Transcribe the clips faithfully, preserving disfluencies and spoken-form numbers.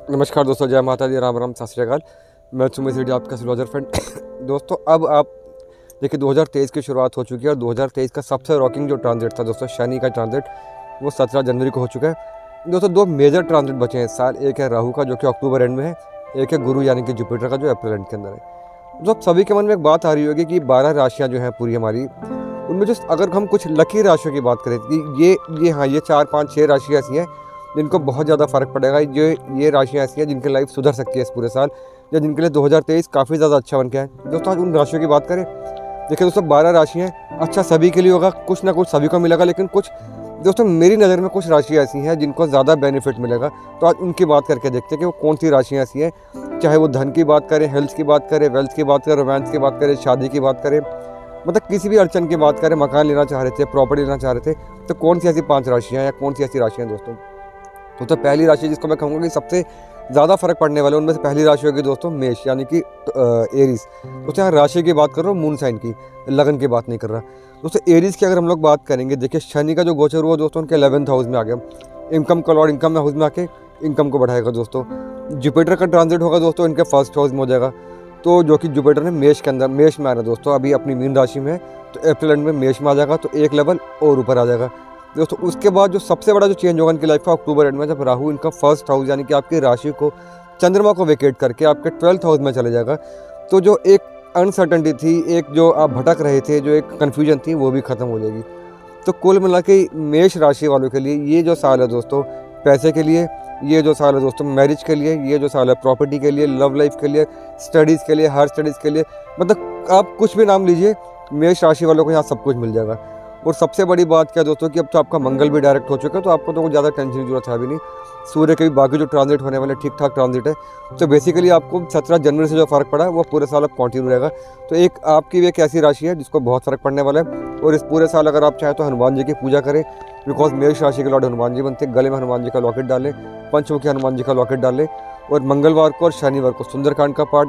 नमस्कार दोस्तों, जय माता दी, राम राम, सत श्री अकाल। मैं सुमित रेड्डी, आपका एस्ट्रोलॉजर फ्रेंड। दोस्तों, अब आप देखिए दो हज़ार तेईस की शुरुआत हो चुकी है और दो हज़ार तेईस का सबसे रॉकिंग जो ट्रांजिट था दोस्तों, शनि का ट्रांजिट, वो सत्रह जनवरी को हो चुका है। दोस्तों, दो मेजर ट्रांजिट बचे हैं इस साल। एक है राहु का, जो कि अक्टूबर एंड में है। एक है गुरु यानी कि जुपिटर का, जो अप्रैल एंड के अंदर है। जो सभी के मन में एक बात आ रही होगी कि बारह राशियाँ जो हैं पूरी हमारी, उनमें जो अगर हम कुछ लकी राशियों की बात करें कि ये ये हाँ ये चार पाँच छः राशियाँ ऐसी हैं जिनको बहुत ज़्यादा फ़र्क पड़ेगा। ये ये राशियाँ ऐसी हैं जिनकी लाइफ सुधर सकती है इस पूरे साल, या जिनके लिए दो हज़ार तेईस काफ़ी ज़्यादा अच्छा बन के है। दोस्तों, आज उन राशियों की बात करें। देखिए दोस्तों, बारह राशियाँ, अच्छा सभी के लिए होगा, कुछ ना कुछ सभी को मिलेगा, लेकिन कुछ दोस्तों मेरी नज़र में कुछ राशियाँ ऐसी हैं जिनको ज़्यादा बेनिफिट मिलेगा। तो आज उनकी बात करके देखते हैं कि वो कौन सी राशियाँ ऐसी हैं। चाहे वो धन की बात करें, हेल्थ की बात करें, वेल्थ की बात करें, रोमांस की बात करें, शादी की बात करें, मतलब किसी भी अड़चन की बात करें, मकान लेना चाह रहे थे, प्रॉपर्टी लेना चाह रहे थे, तो कौन सी ऐसी पांच राशियां या कौन सी ऐसी राशियां दोस्तों। तो, तो पहली राशि जिसको मैं कहूँगा कि सबसे ज़्यादा फर्क पड़ने वाले उनमें से पहली राशि होगी दोस्तों मेष, यानी कि एरीज। दोस्तों यहाँ राशि की बात कर रहा हूँ, मून साइन की, लगन की बात नहीं कर रहा दोस्तों। एरीज की अगर हम लोग बात करेंगे, देखिए शनि का जो गोचर हुआ दोस्तों उनके इलेवंथ हाउस में आ गया। इनकम का लॉर्ड इनकम हाउस में आके इनकम को बढ़ाएगा दोस्तों। जुपिटर का ट्रांजिट होगा दोस्तों इनके फर्स्ट हाउस में हो जाएगा, तो जो कि जुपिटर ने मेष के अंदर मेष में आ रहा है दोस्तों, अभी अपनी मीन राशि में है, तो अप्रैल एंड में मेष में आ जाएगा, तो एक लेवल और ऊपर आ जाएगा दोस्तों। उसके बाद जो सबसे बड़ा जो चेंज होगा इनकी लाइफ का अक्टूबर एंड में, जब राहु इनका फर्स्ट हाउस यानी कि आपकी राशि को, चंद्रमा को वेकेट करके आपके ट्वेल्थ हाउस में चले जाएगा। तो जो एक अनसर्टनिटी थी, एक जो आप भटक रहे थे, जो एक कन्फ्यूजन थी, वो भी खत्म हो जाएगी। तो कुल मिला के मेष राशि वालों के लिए ये जो साल है दोस्तों, पैसे के लिए, ये जो साल है दोस्तों मैरिज के लिए, ये जो साल है प्रॉपर्टी के लिए, लव लाइफ के लिए, स्टडीज़ के लिए, हर स्टडीज़ के लिए, मतलब आप कुछ भी नाम लीजिए, मेष राशि वालों को यहाँ सब कुछ मिल जाएगा। और सबसे बड़ी बात क्या है दोस्तों कि अब तो आपका मंगल भी डायरेक्ट हो चुका है, तो आपको तो कुछ ज़्यादा टेंशन की जरूरत है भी नहीं। सूर्य के भी बाकी जो ट्रांजिट होने वाले ठीक ठाक ट्रांजिट है, तो बेसिकली आपको सत्रह जनवरी से जो फर्क पड़ा है वो पूरे साल अब कंटिन्यू रहेगा। तो एक आपकी भी एक ऐसी राशि है जिसको बहुत फर्क पड़ने वाला है। और इस पूरे साल अगर आप चाहें तो हनुमान जी की पूजा करें, बिकॉज मेष राशि के लॉर्ड हनुमान जी बनते हैं। गले में हनुमान जी का लॉकेट डालें, पंचमुखी हनुमान जी का लॉकेट डालें, और मंगलवार को और शनिवार को सुंदरकांड का पाठ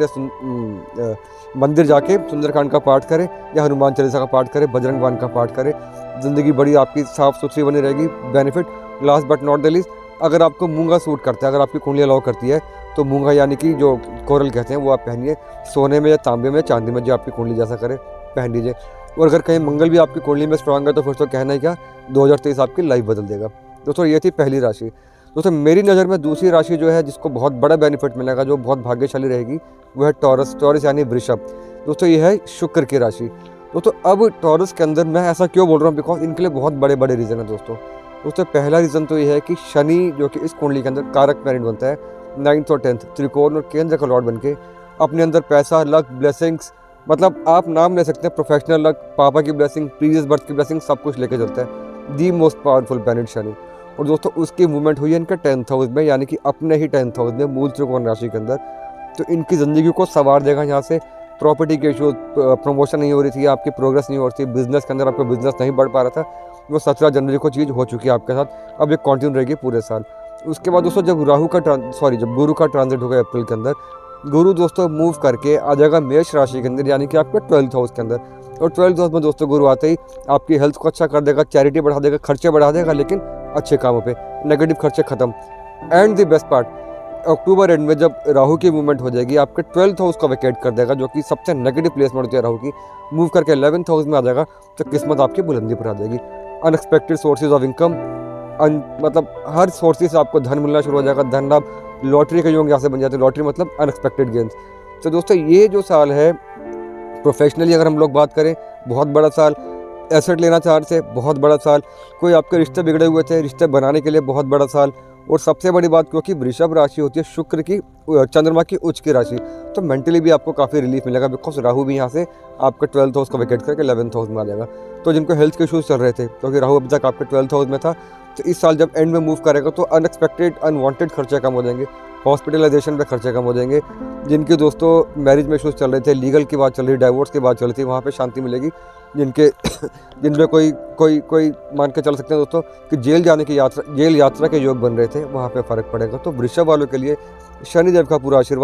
या मंदिर जाके सुंदरकांड का पाठ करें, या हनुमान चालीसा का पाठ करें, बजरंग बाण का पाठ करें। ज़िंदगी बड़ी आपकी साफ़ सुथरी बनी रहेगी। Benefit last but not the least, अगर आपको मूंगा सूट करता है, अगर आपकी कुंडली अलाउ करती है, तो मूंगा यानी कि जो कोरल कहते हैं वो आप पहनिए, सोने में या तांबे में, चांदी में, जो आपकी कुंडली जैसा करे पहन लीजिए। और अगर कहीं मंगल भी आपकी कुंडली में स्ट्रांग है तो फिर तो कहना ही क्या, दो हज़ार तेईस आपकी लाइफ बदल देगा दोस्तों। ये थी पहली राशि। दोस्तों मेरी नज़र में दूसरी राशि जो है जिसको बहुत बड़ा बेनिफिट मिलेगा, जो बहुत भाग्यशाली रहेगी, वो है टॉरस। टॉरस यानी वृषभ दोस्तों, ये है शुक्र की राशि दोस्तों। अब टॉरस के अंदर मैं ऐसा क्यों बोल रहा हूँ, बिकॉज इनके लिए बहुत बड़े बड़े रीज़न है दोस्तों। दोस्तों पहला रीज़न तो ये है कि शनि जो कि इस कुंडली के अंदर कारक प्लैनेट बनता है, नाइन्थ और टेंथ त्रिकोण और केंद्र का लॉर्ड बन के अपने अंदर पैसा, लक, ब्लेसिंग्स, मतलब आप नाम ले सकते हैं, प्रोफेशनल लक, पापा की ब्लेसिंग, प्रीवियस बर्थ की ब्लेसिंग, सब कुछ लेके चलता है। The most powerful planet Shani. और दोस्तों उसकी मूवमेंट हुई है इनके टेंथ हाउस में, यानी कि अपने ही टेंथ हाउस में, मूल त्रिकोण राशि के अंदर। तो इनकी ज़िंदगी को संवार देगा यहाँ से। प्रॉपर्टी के इशूज़, प्रमोशन नहीं हो रही थी, आपकी प्रोग्रेस नहीं हो रही थी, बिजनेस के अंदर आपका बिजनेस नहीं बढ़ पा रहा था, वो सत्रह जनवरी को चीज़ हो चुकी है आपके साथ। अब ये कंटिन्यू रहेगी पूरे साल। उसके बाद दोस्तों जब राहु का सॉरी जब गुरु का ट्रांजिट होगा अप्रैल के अंदर, गुरु दोस्तों मूव करके आ जाएगा मेष राशि के अंदर, यानी कि आपके ट्वेल्थ हाउस के अंदर। और ट्वेल्थ हाउस में दोस्तों गुरु आते ही आपकी हेल्थ को अच्छा कर देगा, चैरिटी बढ़ा देगा, खर्चे बढ़ा देगा, लेकिन अच्छे कामों पे, नेगेटिव खर्चे खत्म। And the best part, October end में जब राहु की मूवमेंट हो जाएगी, आपके ट्वेल्थ हाउस को वेकेट कर देगा, जो कि सबसे नेगेटिव प्लेसमेंट होती है राहु की, मूव करके इलेवंथ हाउस में आ जाएगा, तो किस्मत आपकी बुलंदी पर आ जाएगी। अनएक्सपेक्टेड सोर्सेज ऑफ इनकम, अन मतलब हर सोर्सेज से आपको धन मिलना शुरू हो जाएगा। धन लाभ, लॉटरी के योग यहाँ से बन जाते हैं। लॉटरी मतलब अनएक्सपेक्टेड गेंस। तो दोस्तों ये जो साल है, प्रोफेशनली अगर हम लोग बात करें, बहुत बड़ा साल। एसेट लेना चाह रहे थे, बहुत बड़ा साल। कोई आपके रिश्ते बिगड़े हुए थे, रिश्ते बनाने के लिए बहुत बड़ा साल। और सबसे बड़ी बात, क्योंकि वृषभ राशि होती है शुक्र की, चंद्रमा की उच्च की राशि, तो मेंटली भी आपको काफ़ी रिलीफ मिलेगा, बिकॉज राहु भी यहाँ से आपके ट्वेल्थ हाउस को वेकेट करके इलेवंथ हाउस में आ जाएगा। तो जिनको हेल्थ के इशूज़ चल रहे थे, क्योंकि राहु अभी तक आपके ट्वेल्थ हाउस में था, तो इस साल जब एंड में मूव करेगा तो अनएक्सपेक्टेड अनवांटेड खर्चे कम हो जाएंगे, हॉस्पिटलाइजेशन पे खर्चे कम हो जाएंगे। जिनके दोस्तों मैरिज में इशूज़ चल रहे थे, लीगल की बात चल रही, डाइवोर्स की बात चल रही थी, वहाँ पे शांति मिलेगी। जिनके जिनमें कोई कोई कोई मान के चल सकते हैं दोस्तों कि जेल जाने की यात्रा जेल यात्रा के योग बन रहे थे, वहाँ पे फ़र्क पड़ेगा। तो वृषभ वालों के लिए शनिदेव का पूरा आशीर्वाद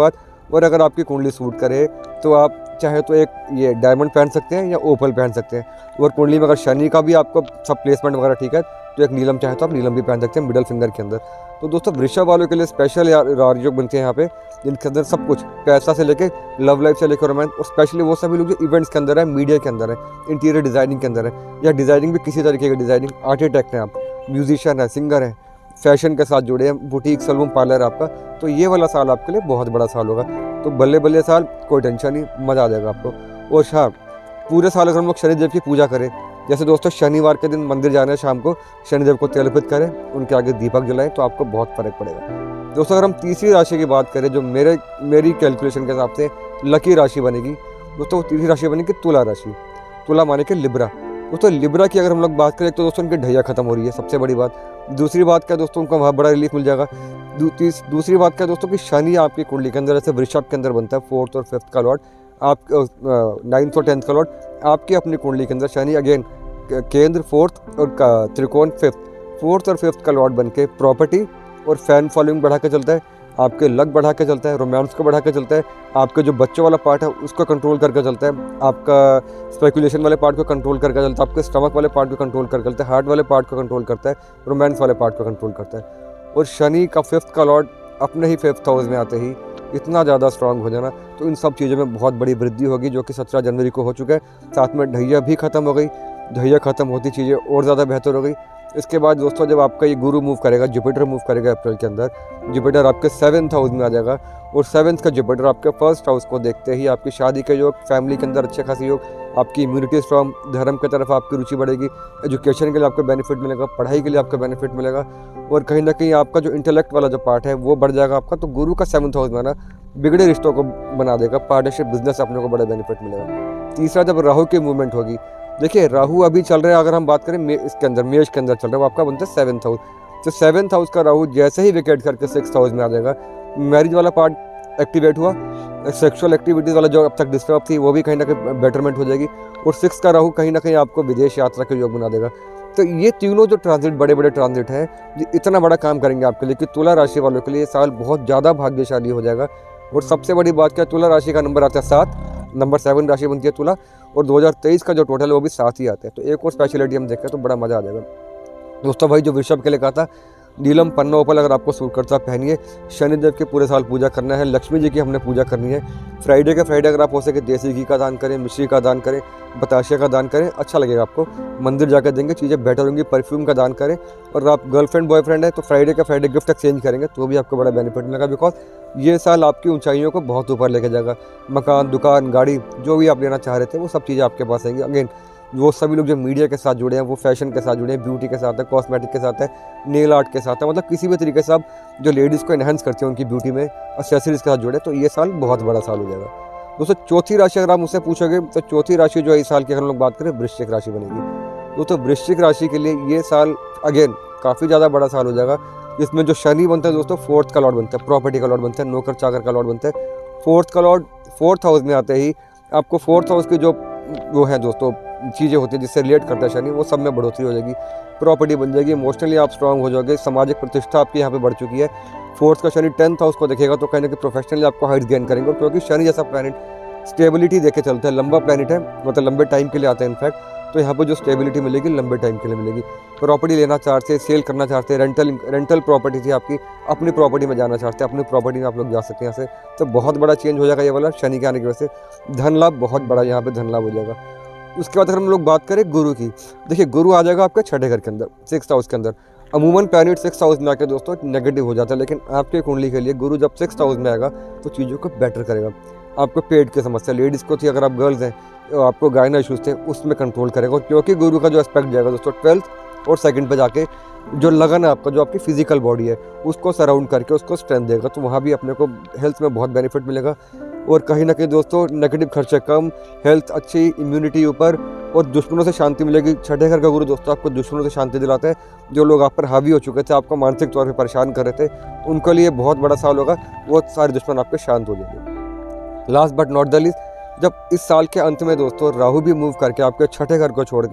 और अगर आपकी कुंडली सूट करे तो आप चाहे तो एक ये डायमंड पहन सकते हैं या ओपल पहन सकते हैं। और कुंडली में अगर शनि का भी आपको सब प्लेसमेंट वगैरह ठीक है तो एक नीलम चाहे तो आप नीलम भी पहन सकते हैं मिडल फिंगर के अंदर। तो दोस्तों वृषभ वालों के लिए स्पेशल राजयोग बनते हैं यहाँ पे, जिनके अंदर सब कुछ पैसा से लेके लव लाइफ से लेकर रोमांस, और स्पेशली वो सभी लोग जो इवेंट्स के अंदर है, मीडिया के अंदर है, इंटीरियर डिज़ाइनिंग के अंदर है, या डिज़ाइनिंग भी किसी तरीके की डिज़ाइनिंग, आर्किटेक्ट हैं आप, म्यूजिशियन है, सिंगर हैं, फैशन के साथ जुड़े हैं, बुटीक सलून पार्लर आपका, तो ये वाला साल आपके लिए बहुत बड़ा साल होगा। तो बल्ले बल्ले साल, कोई टेंशन नहीं, मज़ा आ जाएगा आपको। और हाँ, पूरे साल अगर हम लोग शनिदेव की पूजा करें, जैसे दोस्तों शनिवार के दिन मंदिर जाना है, शाम को शनिदेव को तेल अर्पित करें, उनके आगे दीपक जलाएं, तो आपको बहुत फ़र्क पड़ेगा। दोस्तों अगर हम तीसरी राशि की बात करें जो मेरे मेरी कैलकुलेशन के हिसाब से लकी राशि बनेगी, दोस्तों तीसरी राशि बनेगी तुला राशि। तुला माने कि लिब्रा। दोस्तों लिब्रा की अगर हम लोग बात करें तो दोस्तों उनकी ढैया खत्म हो रही है, सबसे बड़ी बात। दूसरी बात क्या दोस्तों, उनको वहाँ बड़ा रिलीफ मिल जाएगा। दूसरी बात क्या दोस्तों कि शनि आपकी कुंडली के अंदर, जैसे वृषभ के अंदर बनता है फोर्थ और फिफ्थ का लॉर्ड, आप नाइन्थ और टेंथ का लॉर्ड, आपकी अपनी कुंडली के अंदर शनि अगेन केंद्र फोर्थ और त्रिकोण फिफ्थ, फोर्थ और फिफ्थ का लॉर्ड बन के प्रॉपर्टी और फैन फॉलोइंग बढ़ा के चलता है, आपके लक बढ़ा के चलता है, रोमांस को बढ़ा के चलता है, आपके जो बच्चों वाला पार्ट है उसको कंट्रोल करके चलता है, आपका स्पेकुलेशन वाले पार्ट को कंट्रोल करके चलता है, आपके स्टमक वाले पार्ट को कंट्रोल करके चलता है, हार्ट वाले पार्ट को कंट्रोल करता है, रोमांस वाले पार्ट को कंट्रोल करता है। और शनि का फिफ्थ का लॉर्ड अपने ही फिफ्थ हाउस में आते ही इतना ज़्यादा स्ट्रांग हो जाना, तो इन सब चीज़ों में बहुत बड़ी वृद्धि होगी, जो कि सत्रह जनवरी को हो चुका है। साथ में ढैया भी ख़त्म हो गई, ढैया ख़त्म होती चीज़ें और ज़्यादा बेहतर हो गई। इसके बाद दोस्तों जब आपका ये गुरु मूव करेगा, जुपिटर मूव करेगा अप्रैल के अंदर, जुपिटर आपके सेवन्थ हाउस में आ जाएगा, और सेवन्थ का जुपिटर आपके फर्स्ट हाउस को देखते ही आपकी शादी के योग, फैमिली के अंदर अच्छे खासी योग, आपकी इम्यूनिटी स्ट्रॉन्ग, धर्म की तरफ आपकी रुचि बढ़ेगी, एजुकेशन के लिए आपको बेनिफिट मिलेगा, पढ़ाई के लिए आपका बेनिफिट मिलेगा, और कहीं ना कहीं आपका जो इंटेलेक्ट वाला जो पार्ट है वो बढ़ जाएगा आपका। तो गुरु का सेवन्थ हाउस में आना बिगड़े रिश्तों को बना देगा, पार्टनरशिप बिजनेस अपने को बड़ा बेनिफिट मिलेगा। तीसरा, जब राहु की मूवमेंट होगी, देखिए राहु अभी चल रहा है, अगर हम बात करें मे इसके अंदर मेष के अंदर चल रहा है, वो आपका बनता है सेवन्थ हाउस। तो सेवन्थ हाउस का राहु जैसे ही विकेट करके सिक्स्थ हाउस में आ जाएगा, मैरिज वाला पार्ट एक्टिवेट हुआ, सेक्सुअल एक्टिविटीज़ वाला जो अब तक डिस्टर्ब थी वो भी कहीं ना कहीं बेटरमेंट हो जाएगी, और सिक्स का राहु कहीं ना कहीं आपको विदेश यात्रा के योग बना देगा। तो ये तीनों जो ट्रांजिट, बड़े बड़े ट्रांजिट हैं, ये इतना बड़ा काम करेंगे आपके लिए कि तुला राशि वालों के लिए ये साल बहुत ज़्यादा भाग्यशाली हो जाएगा। और सबसे बड़ी बात क्या, तुला राशि का नंबर आता है सात, नंबर सेवन राशि बनती है तुला, और दो हज़ार तेईस का जो टोटल है वो भी सात ही आता है। तो एक और स्पेशलिटी हम देखें तो बड़ा मज़ा आ जाएगा। दोस्तों भाई जो वृषभ के लिए कहा था, नीलम पन्ना ओपल अगर आपको सूट करता पहनिए। शनिदेव की पूरे साल पूजा करना है, लक्ष्मी जी की हमने पूजा करनी है। फ्राइडे के फ्राइडे अगर आप हो सके देसी घी का दान करें, मिश्री का दान करें, बताशे का दान करें, अच्छा लगेगा आपको। मंदिर जाकर देंगे, चीज़ें बेटर होंगी। परफ्यूम का दान करें, और आप गर्लफ्रेंड बॉयफ्रेंड है तो फ्राइडे का फ्राइडे गिफ्ट एक्सचेंज करेंगे तो भी आपको बड़ा बेनिफिट मिलेगा, बिकॉज ये साल आपकी ऊंचाइयों को बहुत ऊपर लेके जाएगा। मकान, दुकान, गाड़ी, जो भी आप लेना चाह रहे थे वो सब चीज़ें आपके पास आएंगी। अगेन वो सभी लोग जो मीडिया के साथ जुड़े हैं, वो फैशन के साथ जुड़े हैं, ब्यूटी के साथ है, कॉस्मेटिक के साथ है, नेल आर्ट के साथ है, मतलब किसी भी तरीके से आप जो लेडीज़ को एनहेंस करते हैं उनकी ब्यूटी में, एक्सेसरीज के साथ जुड़े, तो ये साल बहुत बड़ा साल हो जाएगा। दोस्तों चौथी राशि अगर आप मुझसे पूछोगे तो चौथी राशि जो है इस साल की अगर हम लोग बात करें वृश्चिक राशि बनेगी। दोस्तों वृश्चिक राशि के लिए ये साल अगेन काफ़ी ज़्यादा बड़ा साल हो जाएगा, जिसमें जो शनि बनता है दोस्तों फोर्थ का लॉर्ड बनता है, प्रॉपर्टी का लॉर्ड बनता है, नौकर चाकर का लॉर्ड बनता है। फोर्थ का लॉर्ड फोर्थ हाउस में आते ही आपको फोर्थ हाउस की जो वो है दोस्तों चीज़ें होती है जिससे रिलेट करता है शनि, वो सब में बढ़ोतरी हो जाएगी, प्रॉपर्टी बन जाएगी, इमोशनली आप स्ट्रांग हो जाओगे, सामाजिक प्रतिष्ठा आपकी यहाँ पे बढ़ चुकी है। फोर्थ का शनि टेंथ हाउस को देखेगा तो कहीं ना कहीं प्रोफेशनली आपको हाइट गेन करेंगे, क्योंकि शनि जैसा प्लैनेट स्टेबिलिटी देके चलता है, लंबा प्लैनेट है, मतलब लंबे टाइम के लिए आता है इनफैक्ट, तो यहाँ पर जो स्टेबिलिटी मिलेगी लंबे टाइम के लिए मिलेगी। प्रॉपर्टी लेना चाहते हैं, सेल करना चाहते हैं, रेंटल रेंटल प्रॉपर्टी थी आपकी, अपनी प्रॉपर्टी में जाना चाहते हैं, अपनी प्रॉपर्टी में आप लोग जा सकते हैं यहाँ से, तो बहुत बड़ा चेंज हो जाएगा ये वाला शनि के आने की वजह से। धन लाभ बहुत बड़ा यहाँ पे धन लाभ हो जाएगा। उसके बाद अगर हम लोग बात करें गुरु की, देखिए गुरु आ जाएगा आपके छठे घर के अंदर, सिक्स हाउस के अंदर। अमूमन प्लैनेट सिक्स हाउस में आके दोस्तों नेगेटिव हो जाता है, लेकिन आपके कुंडली के लिए गुरु जब सिक्स हाउस में आएगा तो चीज़ों को बेटर करेगा। आपको पेट की समस्या, लेडीज़ को थी, अगर आप गर्ल्स हैं तो आपको गायना इशूज़ थे, उसमें कंट्रोल करेगा, क्योंकि गुरु का जो एस्पेक्ट जाएगा दोस्तों ट्वेल्थ और सेकंड पे जाके जो लगन है आपका, जो आपकी फिजिकल बॉडी है उसको सराउंड करके उसको स्ट्रेंथ देगा, तो वहाँ भी अपने को हेल्थ में बहुत बेनिफिट मिलेगा। और कहीं ना कहीं दोस्तों नेगेटिव खर्चे कम, हेल्थ अच्छी, इम्यूनिटी ऊपर, और दुश्मनों से शांति मिलेगी। छठे घर का गुरु दोस्तों आपको दुश्मनों से शांति दिलाता है, जो लोग आप पर हावी हो चुके थे, आपको मानसिक तौर पर परेशान कर रहे थे, उनके लिए बहुत बड़ा साल होगा, वो सारे दुश्मन आपके शांत हो जाएंगे। Last but not the least, जब इस साल के अंत में दोस्तों राहु भी मूव करके आपके छठे घर को छोड़ के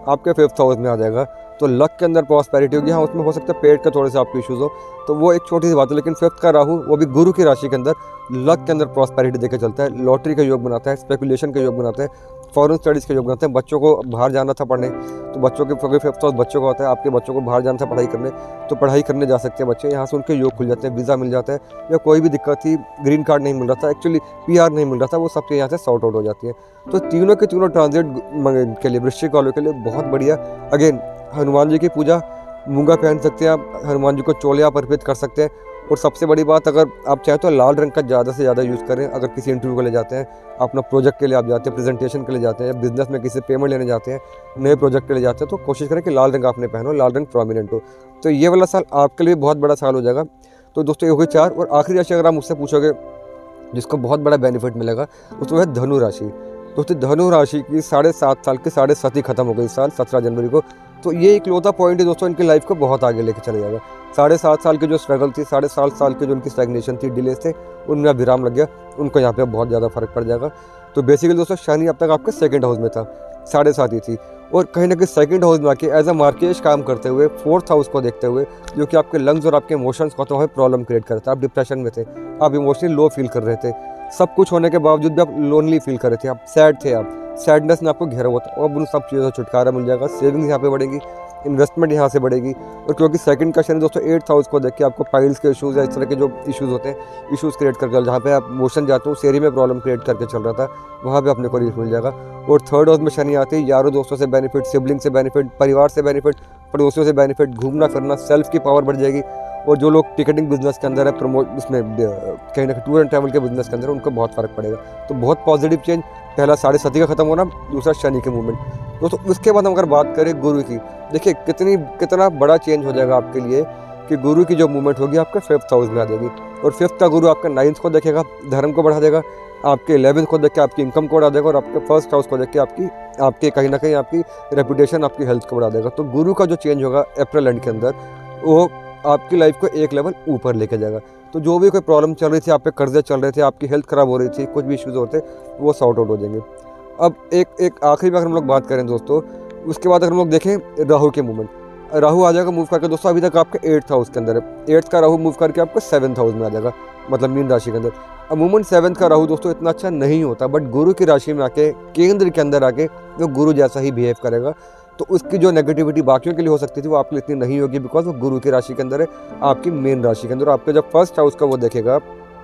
आपके फिफ्थ हाउस में आ जाएगा। तो लक के अंदर प्रॉस्पेरिटी होगी। हाँ, उसमें हो सकता है पेट का थोड़े से आपके इशूज़ हो, तो वो एक छोटी सी बात है, लेकिन फिफ्थ का राहु वो भी गुरु की राशि के अंदर लक के अंदर प्रॉस्पेरिटी देकर चलता है, लॉटरी का योग बनाता है, स्पेकुलेशन का योग बनाता है, फॉरेन स्टडीज़ का योग बनाते हैं। बच्चों को बाहर जाना था पढ़ने, तो बच्चों के क्योंकि फिफ्थ हाउस बच्चों का होता है, आपके बच्चों को बाहर जाना था पढ़ाई करने, तो पढ़ाई करने जा सकते हैं बच्चे। यहाँ से उनके योग खुल जाते हैं, वीज़ा मिल जाता है, या कोई भी दिक्कत थी, ग्रीन कार्ड नहीं मिल रहा था, एक्चुअली पीआर नहीं मिल रहा था, वो सब चीज़ यहाँ से सॉर्ट आउट हो जाती है। तो तीनों के तीनों ट्रांजिट के लिए, वृश्चिक वालों के लिए बहुत बढ़िया। अगेन, हनुमान जी की पूजा, मूंगा पहन सकते हैं आप, हनुमान जी को चोले आप अर्पित कर सकते हैं। और सबसे बड़ी बात, अगर आप चाहें तो लाल रंग का ज़्यादा से ज़्यादा यूज़ करें। अगर किसी इंटरव्यू के लिए जाते हैं, अपना प्रोजेक्ट के लिए आप जाते हैं, प्रेजेंटेशन के लिए जाते हैं, बिजनेस में किसी पेमेंट लेने जाते हैं, नए प्रोजेक्ट के लिए जाते हैं, तो कोशिश करें कि लाल रंग आपने पहनो, लाल रंग प्रोमिनेंट हो। तो ये वाला साल आपके लिए बहुत बड़ा साल हो जाएगा। तो दोस्तों, ये हो गई चार। और आखिरी राशि अगर आप मुझसे पूछोगे जिसको बहुत बड़ा बेनिफिट मिलेगा, उसमें है धनु राशि। दोस्तों, धनु राशि की साढ़े सात साल की साढ़े सात ही खत्म हो गई इस साल सत्रह जनवरी को। तो ये इकलौता पॉइंट है दोस्तों, इनकी लाइफ को बहुत आगे लेके चले जाएगा। साढ़े सात साल की जो स्ट्रगल थी, साढ़े सात साल की जो उनकी स्टैग्नेशन थी, डिलेस थे, उनमें विराम लग गया, उनको यहाँ पे बहुत ज़्यादा फर्क पड़ जाएगा। तो बेसिकली दोस्तों, शनि अब तक आपके सेकंड हाउस में था, साढ़े सात ही थी, और कहीं ना कहीं सेकंड हाउस में आके एज अ मार्केश काम करते हुए, फोर्थ हाउस को देखते हुए, जो कि आपके लंग्स और आपके इमोशंस को तो है प्रॉब्लम क्रिएट करता है। आप डिप्रेशन में थे, आप इमोशनली लो फील कर रहे थे, सब कुछ होने के बावजूद भी आप लोनली फील कर रहे थे, आप सैड थे, आप सैडनेस ने आपको घेरा हुआ था। अब उन सब चीज़ों से छुटकारा मिल जाएगा, सेविंग्स यहाँ पे बढ़ेगी, इन्वेस्टमेंट यहाँ से बढ़ेगी। और क्योंकि सेकंड का शनि दोस्तों एट्थ हाउस को देख के आपको पाइल्स के इशूज़ या इस तरह के जो इशूज़ होते हैं, इशूज़ क्रिएट करके, जहाँ पे आप मोशन जाते हो उस एरिया में प्रॉब्लम क्रिएट करके चल रहा था, वहाँ पे अपने को रिलीफ मिल जाएगा। और थर्ड हाउस में शनि आते ही यारों दोस्तों से बेनिफिट, सिबलिंग से बेनिफिट, परिवार से बेनिफिट, पड़ोसियों से बेनिफिट, घूमना फिरना, सेल्फ की पावर बढ़ जाएगी। और जो लोग टिकटिंग बिजनेस के अंदर है, प्रमोट उसमें कहीं ना कहीं टूर एंड ट्रैवल के बिजनेस के अंदर है, उनको बहुत फर्क पड़ेगा। तो बहुत पॉजिटिव चेंज, पहला साढ़े सती का खत्म होना, दूसरा शनि के मूवमेंट। दोस्तों, उसके बाद हम अगर बात करें गुरु की, देखिए कितनी कितना बड़ा चेंज हो जाएगा आपके लिए कि गुरु की जो मूवमेंट होगी आपके फिफ्थ हाउस में आ जाएगी। और फिफ्थ का गुरु आपका नाइन्थ को देखेगा, धर्म को बढ़ा देगा, आपके इलेवेंथ को देख के आपकी इनकम को बढ़ा देगा, और आपके फर्स्ट हाउस को देख के आपकी आपके कहीं ना कहीं आपकी रेपुटेशन, आपकी हेल्थ को बढ़ा देगा। तो गुरु का जो चेंज होगा अप्रैल एंड के अंदर, वो आपकी लाइफ को एक लेवल ऊपर लेके जाएगा। तो जो भी कोई प्रॉब्लम चल रही थी, आप पे कर्जे चल रहे थे, आपकी हेल्थ खराब हो रही थी, कुछ भी इश्यूज होते, वो सॉर्ट आउट हो जाएंगे। अब एक एक आखिरी में अगर हम लोग बात करें दोस्तों, उसके बाद अगर हम लोग देखें राहु के मूवमेंट, राहु आ जाएगा मूव करके दोस्तों, अभी तक आपके एट्थ हाउस के अंदर है, एट्थ का राहु मूव करके आपको सेवन्थ हाउस में आ जाएगा, मतलब मीन राशि के अंदर। अमूमन सेवन्थ का राहु दोस्तों इतना अच्छा नहीं होता, बट गुरु की राशि में आके, केंद्र के अंदर आके, वो गुरु जैसा ही बिहेव करेगा। तो उसकी जो नेगेटिविटी बाकियों के लिए हो सकती थी, वो आपके लिए इतनी नहीं होगी, बिकॉज वो गुरु की राशि के अंदर है, आपकी मेन राशि के अंदर। आपके जब फर्स्ट हाउस का वो देखेगा,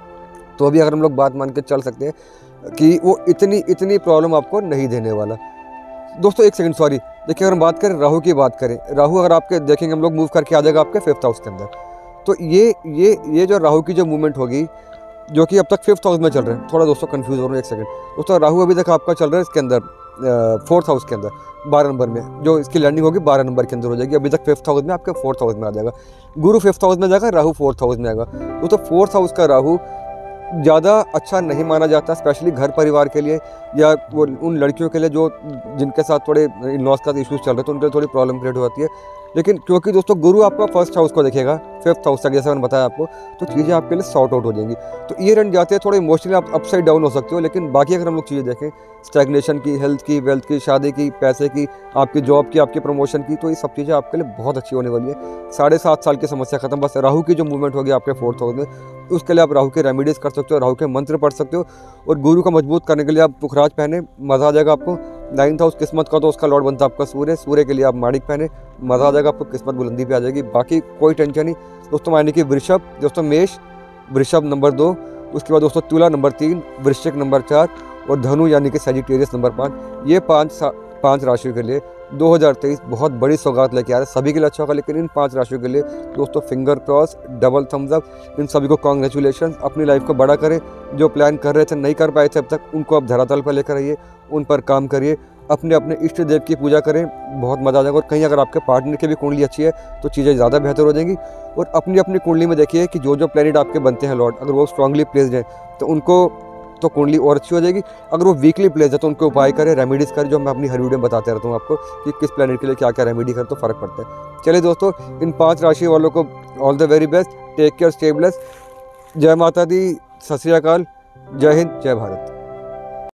तो अभी अगर हम लोग बात मान के चल सकते हैं कि वो इतनी इतनी प्रॉब्लम आपको नहीं देने वाला। दोस्तों एक सेकंड, सॉरी, देखिए अगर हम बात करें राहु की बात करें, राहु अगर आपके देखेंगे हम लोग मूव करके आ जाएगा आपके फिफ्थ हाउस के अंदर। तो ये ये ये जो राहु की जो मूवमेंट होगी, जो कि अब तक फिफ्थ हाउस में चल रहे हैं, थोड़ा दोस्तों कंफ्यूज हो रहे हैं, एक सेकंड दोस्तों, राहु अभी तक आपका चल रहा है इसके अंदर फोर्थ हाउस के अंदर, बारह नंबर में, जो इसकी लैंडिंग होगी बारह नंबर के अंदर हो जाएगी। अभी तक फिफ्थ हाउस में, आपके फोर्थ हाउस में आ जाएगा। गुरु फिफ्थ हाउस में जाएगा, राहु फोर्थ हाउस में आएगा। दोस्तों फोर्थ हाउस का राहु ज़्यादा अच्छा नहीं माना जाता, स्पेशली घर परिवार के लिए, या वो उन लड़कियों के लिए जो जिनके साथ थोड़े इन लॉस का इशूज़ चल रहे हैं, तो उनके लिए थोड़ी प्रॉब्लम क्रिएट हो जाती है। लेकिन क्योंकि दोस्तों गुरु आपका फर्स्ट हाउस को देखेगा, फिफ्थ हाउस तक, जैसा मैंने बताया आपको, तो चीज़ें आपके लिए सॉर्ट आउट हो जाएंगी। तो ईयर एंड जाते हैं थोड़े इमोशनली आप अपसाइड डाउन हो सकते हो, लेकिन बाकी अगर हम लोग चीज़ें देखें, स्टैग्नेशन की, हेल्थ की, वेल्थ की, शादी की, पैसे की, आपकी जॉब की, आपकी प्रमोशन की, तो ये सब चीज़ें आपके लिए बहुत अच्छी होने वाली है। साढ़े सात साल की समस्या खत्म, बस राहु की जो मूवमेंट होगी आपके फोर्थ हाउस में, उसके लिए आप राहु के रेमेडीज़ कर सकते हो, राहु के मंत्र पढ़ सकते हो, और गुरु को मजबूत करने के लिए आप पुखराज पहने, मज़ा आ जाएगा आपको। नाइन्थ हाउस किस्मत का, तो उसका लॉर्ड बनता है आपका सूर्य, सूर्य के लिए आप माणिक पहने, मज़ा आ जाएगा आपको, किस्मत बुलंदी पे आ जाएगी। बाकी कोई टेंशन नहीं दोस्तों। यानी कि वृषभ दोस्तों, मेष, वृषभ नंबर दो, उसके बाद दोस्तों तुला नंबर तीन, वृश्चिक नंबर चार, और धनु यानी कि सजिटेरियस नंबर पाँच। ये पाँच पाँच राशियों के लिए दो हज़ार तेईस बहुत बड़ी सौगात लेके आ रहा है, सभी के लिए अच्छा होगा, लेकिन इन पांच राशियों के लिए दोस्तों finger cross, double thumbs up, इन सभी को कॉन्ग्रेचुलेशन। अपनी लाइफ को बड़ा करें, जो प्लान कर रहे थे नहीं कर पाए थे अब तक, उनको आप धरातल पर लेकर आइए, उन पर काम करिए, अपने अपने इष्ट देव की पूजा करें, बहुत मजा आ जाएगा। और कहीं अगर आपके पार्टनर की भी कुंडली अच्छी है तो चीज़ें ज़्यादा बेहतर हो जाएंगी। और अपनी अपनी कुंडली में देखिए कि जो जो प्लैनेट आपके बनते हैं लॉर्ड, अगर वो स्ट्रांगली प्लेस्ड हैं तो उनको तो कुंडली और अच्छी हो जाएगी। अगर वो वीकली प्लेस है तो उनके उपाय करें, रेमेडीज करें, जो मैं अपनी हर वीडियो में बताते रहता हूँ आपको कि किस प्लैनेट के लिए क्या क्या रेमेडी करें तो फ़र्क पड़ता है। चलिए दोस्तों, इन पांच राशि वालों को all the very best, take care, stay blessed, जय माता दी, सत श्री अकाल, जय हिंद, जय भारत।